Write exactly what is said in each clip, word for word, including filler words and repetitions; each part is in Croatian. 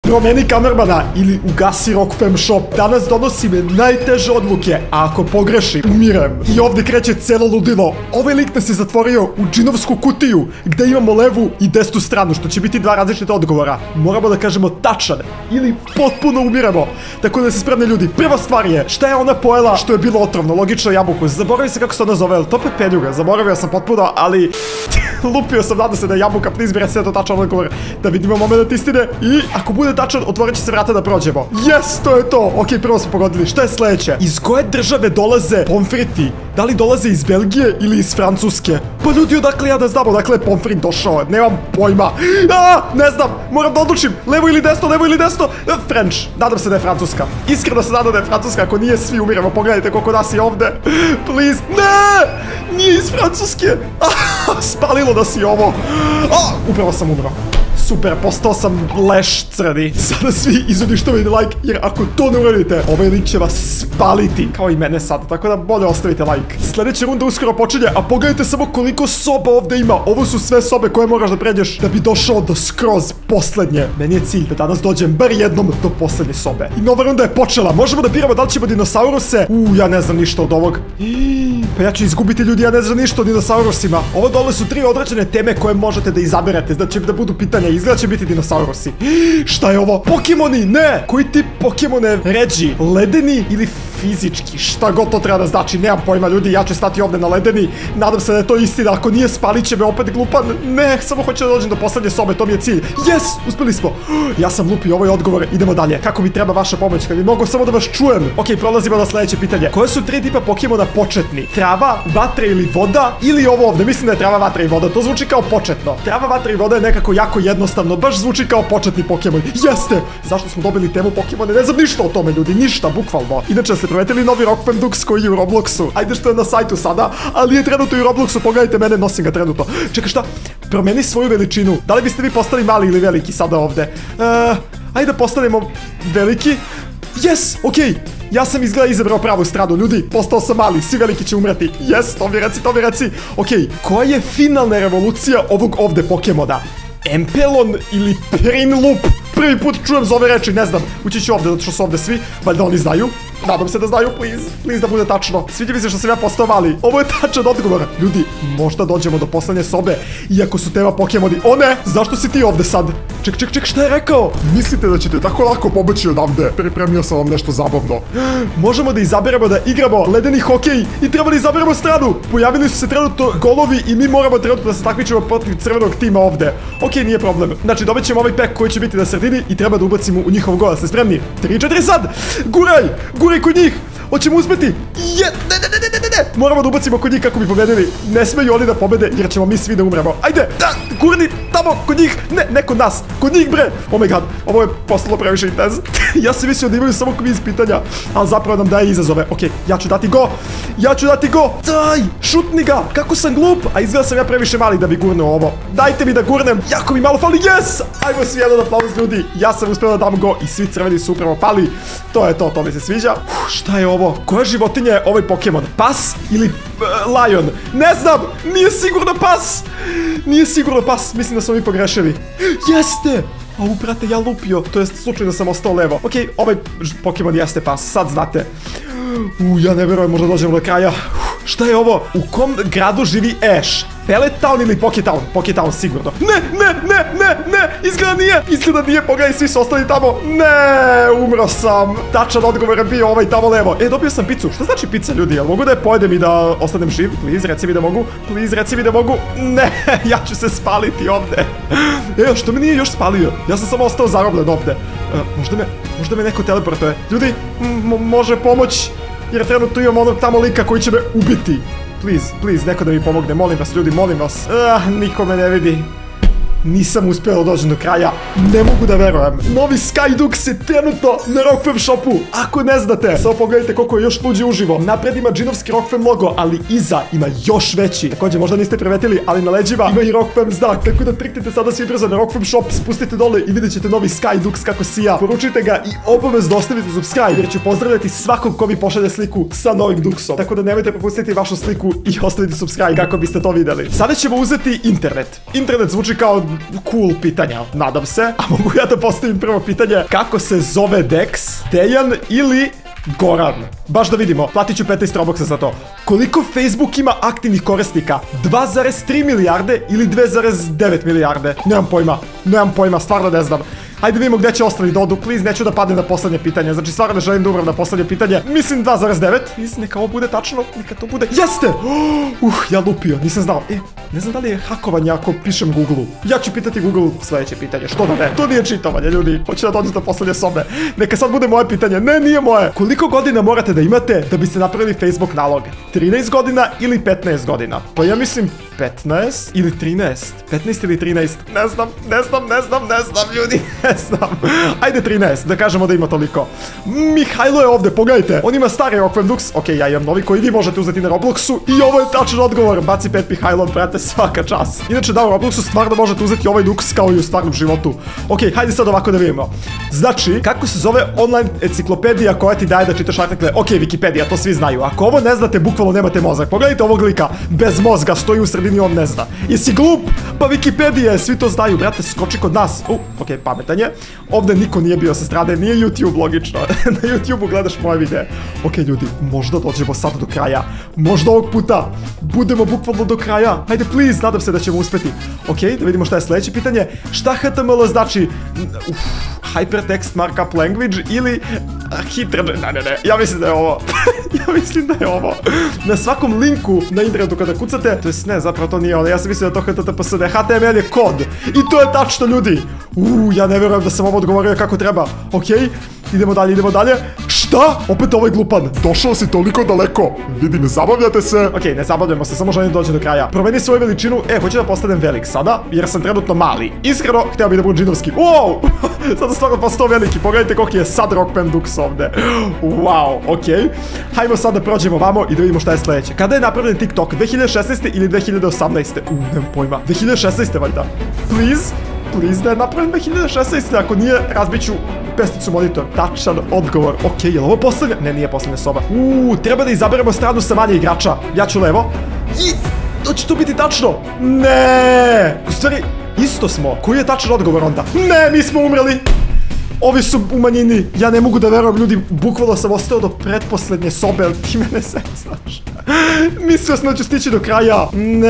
promeni kamermana ili ugasi Rockfam shop. Danas donosim najteže odluke, a ako pogrešim, umirem. I ovdje kreće celo ludilo. Ovaj lik nas je zatvorio u džinovsku kutiju, gde imamo levu i desnu stranu, što će biti dva različita odgovora. Moramo da kažemo tačan ili potpuno umiremo. Tako da se spremni ljudi. Prva stvar je, šta je ona pojela što je bilo otrovno? Logično jabuku. Zaboravim se kako se ona zove, ali to pepenjuga. Zaboravio sam potpuno, ali lupio sam, nadam se da je jabuka. Please mi recite to tačan odgovor. Da vidimo moment istine. I ako bude tačan, otvorit će se vrata da prođemo. Yes, to je to. Ok, prvo smo pogodili. Šta je sledeće? Iz koje države dolaze pomfriti? Da li dolaze iz Belgije ili iz Francuske? Pa ljudi, odakle ja da znam odakle je pomfrit došao? Nemam pojma. A, ne znam, moram da odlučim. Levo ili desno, levo ili desno. French. Nadam se da je Francuska. Iskreno se nadam da je Francuska. Ako nije, svi umiremo. Pogledajte koliko nas je ovde. Please. Ne! Nije iz Francuske. Spalilo da si ovo. A, upravo sam umro. Super, postao sam leš crni. Sada svi izuništavajte like, jer ako to ne uradite, ovaj lik će vas spaliti. Kao i mene sad, tako da bolje ostavite like. Sljedeća runda uskoro počinje, a pogledajte samo koliko soba ovdje ima. Ovo su sve sobe koje moraš da pređeš da bi došao do skroz poslednje. Meni je cilj da danas dođem bar jednom do poslednje sobe. I nova runda je počela. Možemo da biramo da li ćemo dinosauruse. Uuu, ja ne znam ništa od ovog. Pa ja ću izgubiti ljudi, ja ne znam ništa o dinosaurusima. Ovo dole su tri određene teme koje možete da izaberete. Znači da budu pitanja. Izgleda će biti dinosaurusi. Šta je ovo? Pokemoni, ne! Koji tip Pokemone ređi? Ledeni ili fizički? Šta god to treba da znači, nemam pojma ljudi, ja ću stati ovdje na ledeni. Nadam se da je to istina, ako nije spalit će me opet glupan. Ne, samo hoću da dođem do poslednje sobe, to mi je cilj. Yes, uspeli smo. Ja sam lupio, ovo je odgovor, idemo dalje. Kako mi treba vaša pomoć, kad bi mogu samo da vas čujem. Ok, prolazimo na sledeće pitanje. Koje su tri tipa Pokemona početni? Trava, vatra ili voda? Ili ovo ovdje? Mislim da je trava, vatra i voda, to zvuči kao početno. Trava, vatra i voda je nekako jako jednostavno, baš zvuči kao početni Pokemon. Jeste! Zašto smo dobili temu Pokemone? Ne znam ništa o tome ljudi, ništa, bukvalno. Inače ste primetili novi Rockfam Dux koji je u Robloxu. Ajde što je na sajtu sada, ali je trenutno i u Robloxu, pogledajte mene, nosim ga trenutno. Čekaj šta? Promeni svoju veličinu. Da li biste vi postali mali ili veliki sada ovde? Uh, ajde da postanemo veliki. Yes, okej. Ja sam izgleda izabrao pravu stranu, ljudi, postao sam mali, svi veliki će umreti. Yes, to mi reci, to mi reci. Okej, koja je finalna revolucija ovog ovde Pokemona? Empelon ili Prinloop? Prvi put čujem za ove reči, ne znam. Ući ću ovdje, zato što su ovdje svi. Valjda oni znaju. Nadam se da znaju, please. Please da bude tačno. Sviđa mi se što sam ja postao mali. Ovo je tačan odgovor. Ljudi, možda dođemo do poslednje sobe. Iako su tema Pokemoni. O ne, zašto si ti ovdje sad? Ček, ček, ček, šta je rekao? Mislite da ćete tako lako pobeći odavde? Pripremio sam vam nešto zabavno. Možemo da izaberemo da igramo ledeni hokej i treba da izaberemo stranu. Pojavili su se trenutno golovi i mi moramo trenutno da se takmičimo protiv crvenog tima ovdje. Ok, nije problem. Znači, dobit ćemo ovaj pek koji će biti na sredini i treba da ubacimo u njihov gol. Ste spremni? tri četiri sad! Guraj! Guraj kod njih! Hoćemo uspeti! Je! Ne, ne, ne, ne, ne, ne! Moramo da ubacimo kod njih kako bi pobedili. Ne smeju oni da pobede jer ćemo mi svi da umremo. Ajde! Da! Gurni! Tamo! Kod njih! Ne, ne kod nas! Kod njih bre! Oh my god! Ovo je postalo previše intens. Ja sam mislio da imaju samo kviz pitanja, ali zapravo nam daje izazove. Ok, ja ću dati go! Ja ću dati go! Daj! Šutni ga! Kako sam glup! A izgleda sam ja previše mali da bi gurnuo ovo. Dajte mi da gurnem! Jako mi malo fali! Yes! Ajmo svi jedan aplauz ljudi! Ja sam uspio da dam go i svi crveni su upravo pali. To je to, to mi se sviđa. Uf, šta je ovo? Koja životinja je ovaj Pokemon? Pas ili uh, lion? Ne znam! Nije sigurno pas! Nije sigurno pas! Mislim da smo mi pogrešili. Jeste! A u brate, ja lupio. To jest, slučajno sam ostao levo. Ok, ovaj Pokemon jeste pas. Sad znate. U, ja ne verujem, možda dođemo do kraja. Šta je ovo? U kom gradu živi Ash? Pellet Town ili Poketown? Poketown sigurno. Ne, ne, ne, ne, ne, izgleda nije. Izgleda nije, pogledaj, svi su ostali tamo. Ne, umro sam. Tačan odgovor je bio ovaj tamo levo. E, dobio sam picu. Šta znači pizza, ljudi? Jel mogu da je pojedem i da ostanem živ? Please, reci mi da mogu. Please, reci mi da mogu. Ne, ja ću se spaliti ovde. E, što me nije još spalio? Ja sam samo ostao zarobljen ovde. E, možda me, možda me neko teleportuje. Ljudi, može pomoć. Jer trenutno imam onog tamo lika koji će me ubiti. Please, please, neko da mi pomogne, molim vas ljudi, molim vas. Ah, niko me ne vidi. Nisam uspio da dođem do kraja. Ne mogu da verujem. Novi Skydux je trenutno na Rockfam shopu. Ako ne znate, samo pogledajte koliko je još luđi uživo. Napred ima džinovski Rockfam logo, ali iza ima još veći. Također, možda niste primetili, ali na leđima ima i Rockfam znak. Tako da triknite sada svi brzo na Rockfam shop, spustite dole i vidjet ćete novi Skydux kako sija. Poručite ga i obavezno ostavite subscribe, jer ću pozdravljati svakog ko mi pošalje sliku sa novim Duxom. Tako da nemojte propustiti vašu sliku i ostaviti subscribe kako biste to vidjeli. Sada ćemo uzeti internet. Internet zvuči kao cool pitanja, nadam se. A mogu ja da postavim prvo pitanje, kako se zove Dex, Dejan ili Goran? Baš da vidimo, platit ću petnaest Robuxa za to. Koliko Facebook ima aktivnih korisnika? dva zarez tri milijarde ili dve zarez devet milijarde? Nemam pojma, nemam pojma, stvarno ne znam. Hajde vidimo gdje će ostali da odu, please, neću da padnem na poslednje pitanje. Znači, stvarno ne želim da umrem na poslednje pitanje. Mislim dva zarez devet. Please, neka ovo bude tačno, neka to bude. Jeste! Uh, ja lupio, nisam znao. E, ne znam da li je hakovanje ako pišem Google-u. Ja ću pitati Google sledeće pitanje, što da ne. To nije čitovanje, ljudi. Hoće da dođete do poslednje sobe. Neka sad bude moje pitanje. Ne, nije moje. Koliko godina morate da imate da biste napravili Facebook nalog? trinaest godina ili petnaest godina? Pa ja mislim petnaest ili trinaest. petnaest ili trinaest. Ne znam, ne znam, ne znam, ne znam, ljudi. Ne znam. Ajde trinaest, da kažemo da ima toliko. Mihajlo je ovde, pogledajte. On ima stari Rockfam Dux. Ok, ja imam novi koji vi možete uzeti na Robloxu. I ovo je tačan odgovor. Baci pet Mihajlo, brate, svaka čast. Inače da, u Robloxu stvarno možete uzeti ovaj Dux kao i u stvarnom životu. Ok, hajde sad ovako da vidimo. Znači, kako se zove online enciklopedija koja ti daje da čitaš artikle? Ok, Wikipedia, to svi znaju. Ako ovo ne znate, bukvalno nemate mozak. Pogledajte ovog lika, bez mozga, stoji u sredini, on ne zna. Jesi glup? Pa Wikipedia, svi to znaju, brate, skoči kod nas. Uh, ok, pametan je. Ovde niko nije bio sa strane, nije YouTube, logično. Na YouTubeu gledaš moje videe. Ok, ljudi, možda dođemo sad do kraja. Možda ovog puta budemo bukvalno do kraja. Hajde, please, nadam se da ćemo uspeti. Ok, da vidimo šta je sledeće pitanje. Šta H T M L znači? Uf, Hypertext Markup Language ili Hitre... Ne, ne, ne, ja mislim da je ovo. Ja mislim da je ovo. Na svakom linku na internetu kada kucate, to jest ne, zapravo to nije ono, ja sam mislio da to H T T P S, H T M L je kod. I to je tačno, ljudi. Uuu, ja ne verujem da sam ovo odgovorio kako treba. Ok, idemo dalje, idemo dalje. Šta? Opet ovaj glupan. Došao si toliko daleko. Vidim, zabavljate se. Ok, ne zabavljamo se, samo želim doći do kraja. Promeni svoju veličinu. E, hoću da postanem velik sada, jer sam trenutno mali. Iskreno, htio bih da budem džinovski. Wow! Sada stvarno postao veliki. Pogledajte koliki je sad Rockman Dux ovde. Wow, ok. Hajmo sad da prođemo vamo i da vidimo šta je sledeće. Kada je napravljen TikTok? dve hiljade šesnaeste ili dve hiljade osamnaeste? U, nemam pojma. dve hiljade šesnaeste valjda. Please? Please da je napravljen dve hiljade šesnaeste. Ako nije, razbit ću pesticu monitor. Tačan odgovor. Ok, je li ovo poslednja? Ne, nije poslednja soba. Uuu, treba da izaberemo stranu sa manje igrača. Ja ću levo. I to će to biti tačno. Ne. U stvari, isto smo. Koji je tačan odgovor onda? Ne, mi smo umreli. Ovi su u manjini. Ja ne mogu da verujem, ljudi. Bukvalno sam ostao do pretposlednje sobe, ali ti mene se znaš. Mislio sam da ću stići do kraja.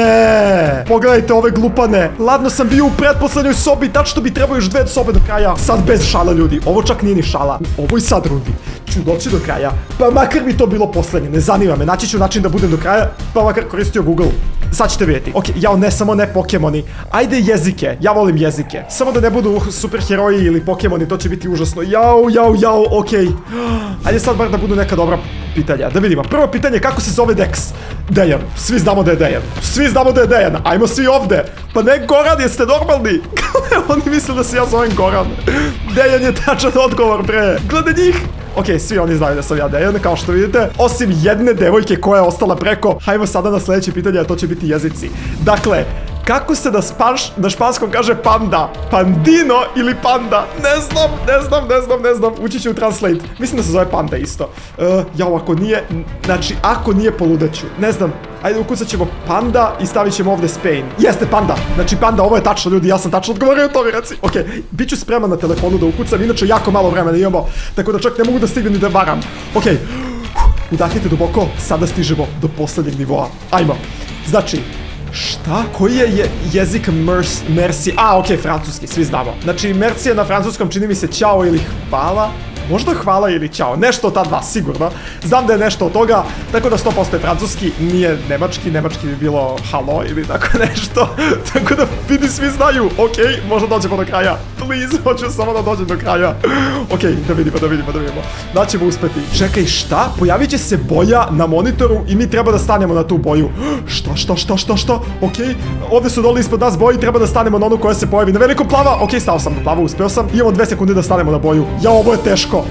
Ne. Pogledajte ove glupane. Ladno sam bio u pretposlednjoj sobi. Tačno bi trebao još dve sobe do kraja. Sad bez šala, ljudi. Ovo čak nije ni šala. U ovoj sad rundi ću doći do kraja. Pa makar bi to bilo poslednje. Ne zanima me. Naći ću način da budem do kraja. Pa makar koristio Google. Sad ćete vidjeti. Ok, jao, ne samo ne Pokemoni. Ajde jezike. Ja volim jezike. Samo da ne budu superheroji ili Pokemoni. To će biti užasno. Jao, jao, jao. Ok. Ajde sad bar da budu neka dobra pitanja. Da vidimo. Prvo pitanje, kako se zove Dex? Dejan. Svi znamo da je Dejan. Svi znamo da je Dejan. Ajmo svi ovde. Pa ne, Goran, jeste normalni? Oni misle da se ja zovem Goran. Dejan je tačan odgovor, bre. Gledaj njih. Ok, svi oni znaju da sam ja Dejan, kao što vidite. Osim jedne devojke koja je ostala preko. Hajmo sada na sledeće pitanje, a to će biti jezici. Dakle, kako se na, spanš, na španskom kaže panda? Pandino ili panda? Ne znam, ne znam, ne znam, ne znam. Ući ću u translate. Mislim da se zove panda isto. Uh, jao, ako nije, znači, ako nije poludeću. Ne znam. Ajde, ukucat ćemo panda i stavit ćemo ovde Spain. Jeste, panda. Znači, panda, ovo je tačno, ljudi. Ja sam tačno odgovorio to, mi reci. Ok, bit ću spreman na telefonu da ukucam. Inače, jako malo vremena imamo. Tako da čak ne mogu da stignem ni da varam. Ok. Udahnite duboko. Sada stižemo do poslednjeg nivoa. Ajmo. Znači, šta? Koji je, je jezik mers, merci? A, ok, francuski, svi znamo. Znači, merci je na francuskom, čini mi se ćao ili hvala. Možda hvala ili ćao, nešto od ta dva, sigurno. Znam da je nešto od toga, tako da sto posto je francuski, nije nemački, nemački bi bilo halo ili tako nešto. Tako da vidi, svi znaju, ok, možda dođemo do kraja. Please, hoću samo da dođem do kraja. Ok, da vidimo, da vidimo, da vidimo. Da ćemo uspeti. Čekaj, šta? Pojavit će se boja na monitoru i mi treba da stanemo na tu boju. Šta, šta, šta, šta, šta? Ok, ovde su dole ispod nas boji, treba da stanemo na onu koja se pojavi na velikom plava. Ok, stao sam na plavu, uspeo sam. Imamo dve sekunde da stanemo na boju. Ja, ovo je teško.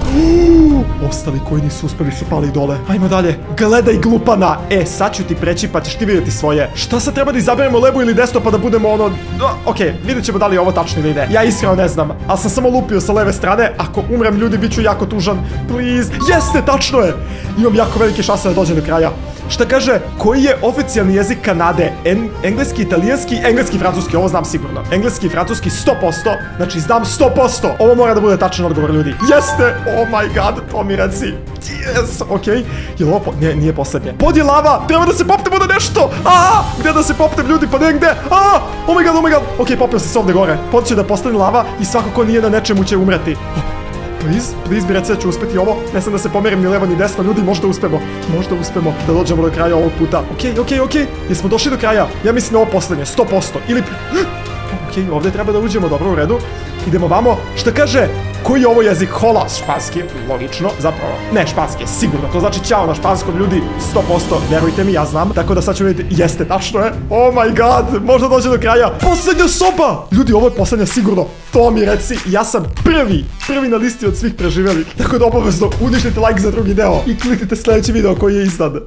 Ostali koji nisu uspeli su pali dole. Ajmo dalje. Gledaj glupana. E, sad ću ti preći pa ćeš ti vidjeti svoje. Šta sad treba da izaberemo levo ili desno pa da budemo ono... Ok, vidjet ćemo da li je ovo tačno ili ne. Ja iskreno ne ne znam, ali sam samo lupio sa leve strane. Ako umrem, ljudi, bit ću jako tužan. Please. Jeste, tačno je. Imam jako velike šanse da dođem do kraja. Šta kaže, koji je oficijalni jezik Kanade? En, engleski, italijanski, engleski i francuski, ovo znam sigurno. Engleski i francuski sto posto, znači znam sto posto. Ovo mora da bude tačan odgovor, ljudi. Jeste, oh my god, to mi reci. Yes, okej. Okay. Je li ovo, po... nije, nije posljednje. Pod je lava, treba da se popnemo na nešto. Aaaa, gdje da se popnem, ljudi, pa negde. Aaaa, oh my god, oh my god. Okej, okay, popio sam se ovdje gore. Pod će da postane lava i svako ko nije na nečemu će umreti. Please, please mi reci da ću uspjeti ovo. Ne sam da se pomerim ni levo ni desno, ljudi, možda uspemo. Možda uspemo da dođemo do kraja ovog puta. Okej, okay, okej, okay, okej. Okay. Jesmo došli do kraja? Ja mislim na ovo posljednje, sto posto. Ili... Okej, okay, ovdje treba da uđemo, dobro, u redu. Idemo vamo. Šta kaže? Koji je ovo jezik? Hola, španski, logično, zapravo, ne španski, sigurno, to znači ćao na španskom, ljudi, sto posto, vjerujte mi, ja znam, tako da sad ću vidjeti, jeste, tačno je, oh my god, možda dođe do kraja, posljednja soba, ljudi, ovo je posljednja sigurno, to mi reci, ja sam prvi, prvi na listi od svih preživjelih, tako da obavezno uništite like za drugi deo i kliknite sljedeći video koji je iznad.